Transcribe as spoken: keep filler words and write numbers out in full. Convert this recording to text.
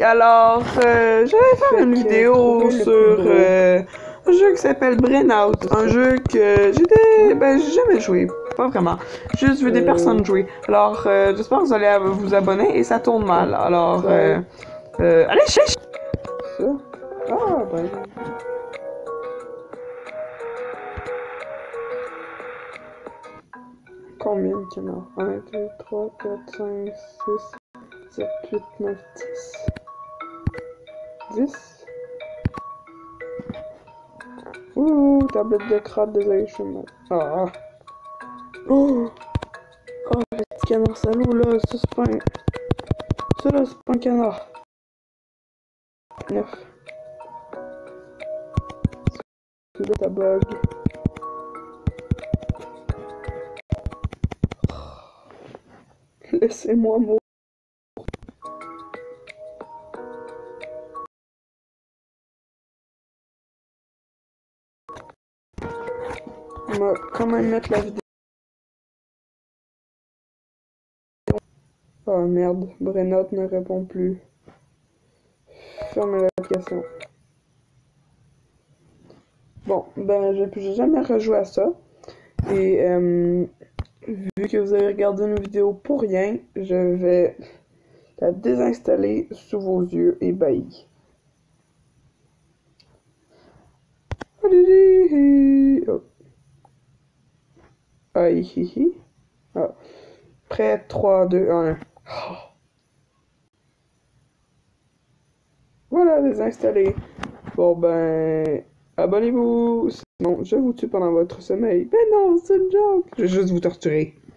alors, euh, j'allais faire une vidéo sur euh, un jeu qui s'appelle Brainout. Un jeu que j'ai ben, j'ai jamais joué. Pas vraiment. J'ai juste vu des personnes jouer. Alors, euh, j'espère que vous allez vous abonner et ça tourne mal. Alors, euh, euh, allez, cherche! Ça? Ah, ben. Combien de canards? un, deux, trois, quatre, cinq, six, sept, huit, neuf, dix. dix? Ouh, tablette de crabe, désolé, je suis mal. Ah! Oh! Oh, le petit canard salaud là, ça c'est pas un. Ça là, c'est pas un canard. neuf. C'est là ta bug. Laissez-moi mourir. On va quand même mettre la vidéo. Oh merde, Brainout ne répond plus. Fermez l'application. Bon, ben j'ai jamais rejoué à ça. Et euh, vu que vous avez regardé une vidéo pour rien, je vais la désinstaller sous vos yeux ébahis. Oh. Ah, hi, hi, hi. Ah. Prêt, trois, deux, un. Oh. Voilà, désinstallé. Bon ben, abonnez-vous, sinon je vous tue pendant votre sommeil. Ben non, c'est une joke. Je vais juste vous torturer.